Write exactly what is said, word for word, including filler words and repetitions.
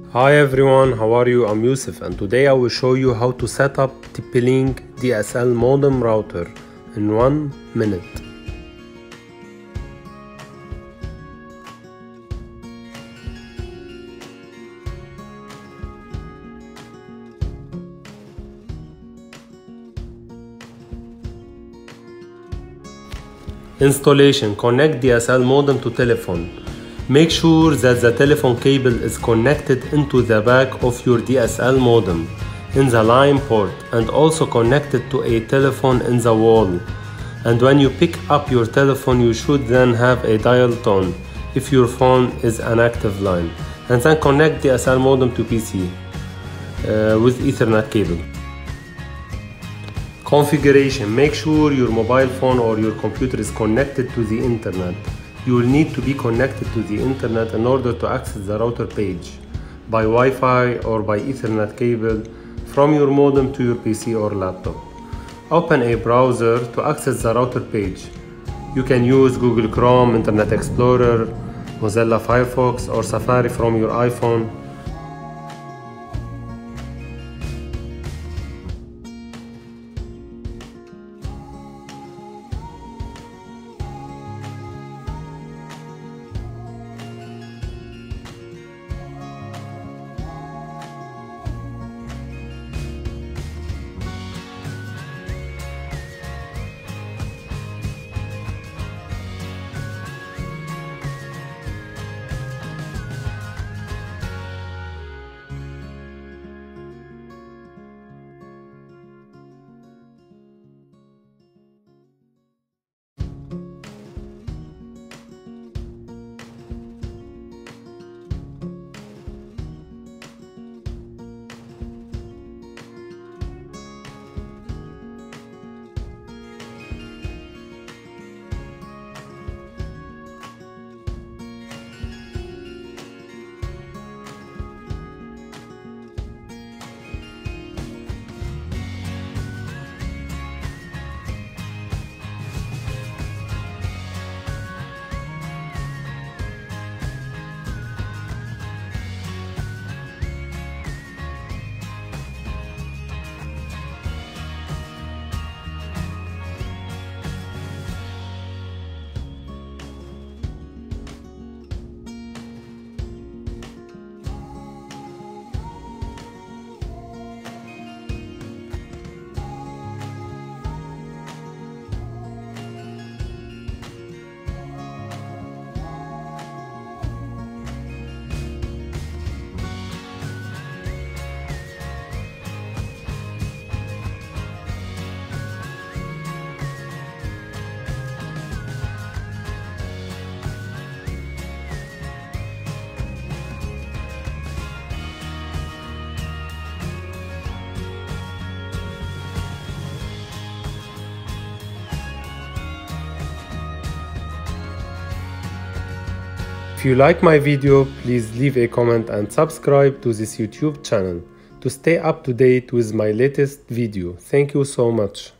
Hi everyone, how are you? I'm Yusuf and today I will show you how to set up TP-Link D S L modem router in one minute. Installation. Connect D S L modem to telephone. Make sure that the telephone cable is connected into the back of your D S L modem in the line port and also connected to a telephone in the wall. And when you pick up your telephone, you should then have a dial tone if your phone is an active line. And then connect D S L modem to P C uh, with Ethernet cable. Configuration. Make sure your mobile phone or your computer is connected to the internet. You will need to be connected to the internet in order to access the router page by Wi-Fi or by Ethernet cable from your modem to your P C or laptop. Open a browser to access the router page. You can use Google Chrome, Internet Explorer, Mozilla Firefox or Safari from your iPhone. If you like my video, please leave a comment and subscribe to this YouTube channel to stay up to date with my latest video. Thank you so much.